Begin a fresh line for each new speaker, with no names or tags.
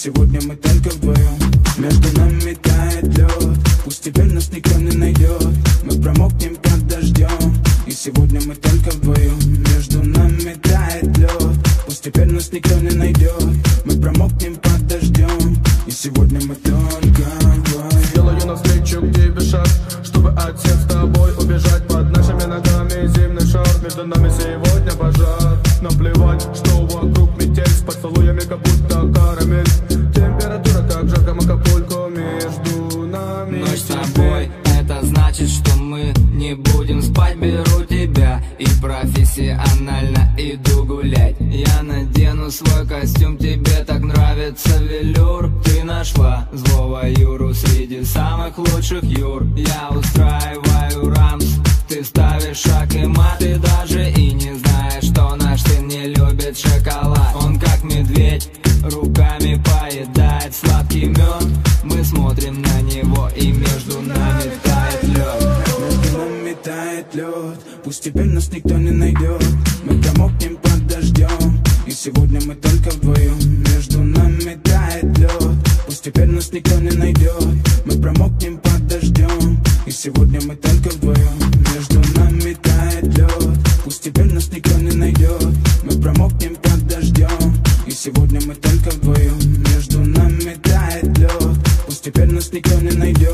сегодня мы только вдвоем. Между нами тает лед, пусть теперь нас никто не найдет. Мы промокнем под дождем, и сегодня мы только вдвоем. Между нами тает лед, пусть теперь нас никто не найдет. Мы промокнем под дождем, и сегодня мы только вдвоем.
Сделаю навстречу к тебе шаг, чтобы от всех с тобой убежать. Под нашими ногами зимний шар, между нами сегодня пожар. Нам плевать, что вокруг метель, с поцелуями как будто карамель. Температура как жарко Акапулько, между нами.
Ночь с тобой, это значит, что мы не будем спать. Беру тебя и профессионально иду гулять. Я надену свой костюм, тебе так нравится велюр. Ты нашла злого Юру среди самых лучших Юр. Я устраиваю рамс, ты ставишь шаг и мат. Ты даже и не знаешь, что наш сын не любит шоколад. Он как медведь, руками поедает сладкий мед. Мы смотрим на него, и между нами тает лед.
Между нами тает лед, пусть теперь нас никто не найдет. Мы промокнем под дождем, и сегодня мы только вдвоем. Между нами тает лед, пусть теперь нас никто не найдет. Мы промокнем под дождем, и сегодня мы только вдвоем. Между нами тает лед, пусть теперь нас никто не найдет. Мы промокнем под дождем, и сегодня мы только вдвоем. Между нами тает лед, пусть теперь нас никто не найдет.